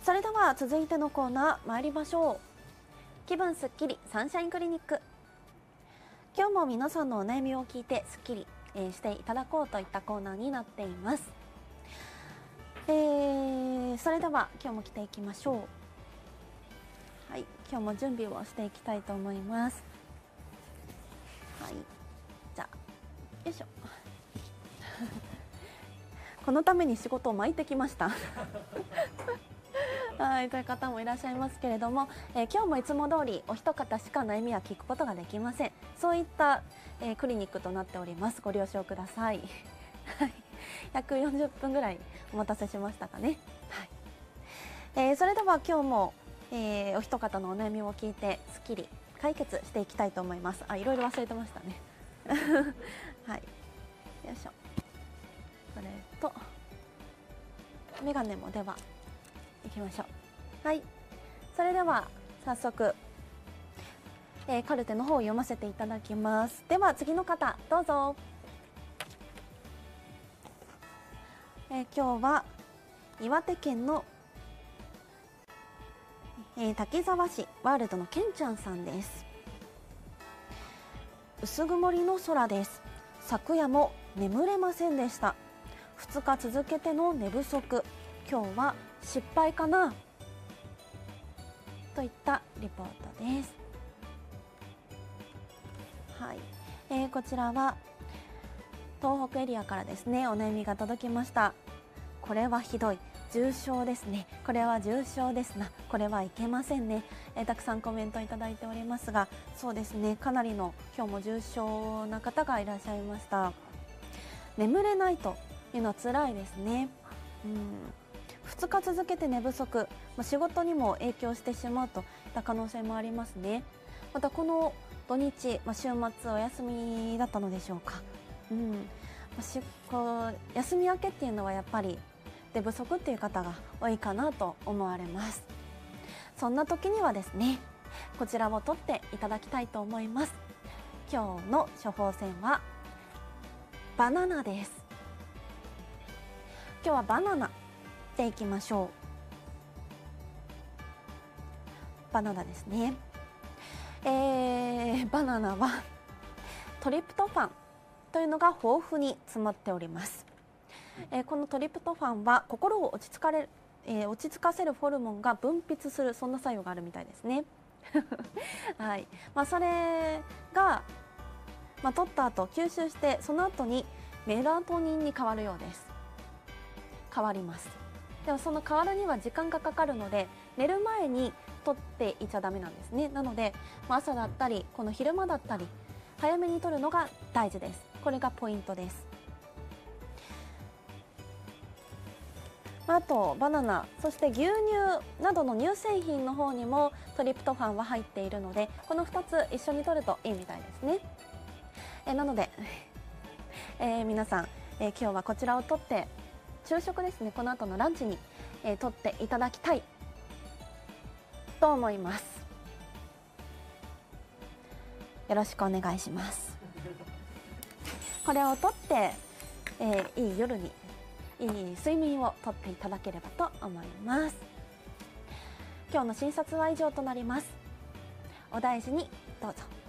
それでは続いてのコーナー参りましょう。気分すっきりサンシャインクリニック。今日も皆さんのお悩みを聞いてすっきりしていただこうといったコーナーになっています。それでは今日も来ていきましょう。はい、今日も準備をしていきたいと思います。はい、じゃあよいしょこのために仕事を巻いてきましたはい、という方もいらっしゃいますけれども、今日もいつも通りお一方しか悩みは聞くことができません。そういった、クリニックとなっております。ご了承ください140分ぐらいお待たせしましたかね。はい、それでは今日も、お一方のお悩みを聞いてすっきり解決していきたいと思います。いろいろ忘れてましたねはい、よいしょ。これとメガネもでは行きましょう。はい、それでは早速、カルテの方を読ませていただきます。では次の方どうぞ。今日は岩手県の、滝沢市ワールドのけんちゃんさんです。薄曇りの空です。昨夜も眠れませんでした。2日続けての寝不足。今日は失敗かなといったリポートです。はい、こちらは東北エリアからですね、お悩みが届きました。これはひどい、重症ですね、これは重症ですな、これはいけませんね。たくさんコメントいただいておりますが、そうですね、かなりの今日も重症な方がいらっしゃいました。眠れないというのは辛いですね。2日続けて寝不足、仕事にも影響してしまうといった可能性もありますね。またこの土日、週末お休みだったのでしょうか。休み明けっていうのはやっぱり寝不足っていう方が多いかなと思われます。そんな時にはですね、こちらを取っていただきたいと思います。今日の処方箋はバナナです。今日はバナナでいきましょう。バナナですね。バナナはトリプトファンというのが豊富に詰まっております。このトリプトファンは心を落ち着かせるホルモンが分泌する、そんな作用があるみたいですねはい、それが、取った後吸収して、その後にメラトニンに変わるようです。変わります。でもその変わるには時間がかかるので、寝る前に取っていちゃダメなんですね。なので、朝だったりこの昼間だったり早めに取るのが大事です。これがポイントです。あとバナナ、そして牛乳などの乳製品の方にもトリプトファンは入っているので、この2つ一緒に摂るといいみたいですね。なので、皆さん、今日はこちらを摂って昼食ですね、この後のランチに、摂っていただきたいと思います。よろしくお願いしますこれを摂って、いい夜にいい睡眠をとっていただければと思います。今日の診察は以上となります。お大事にどうぞ。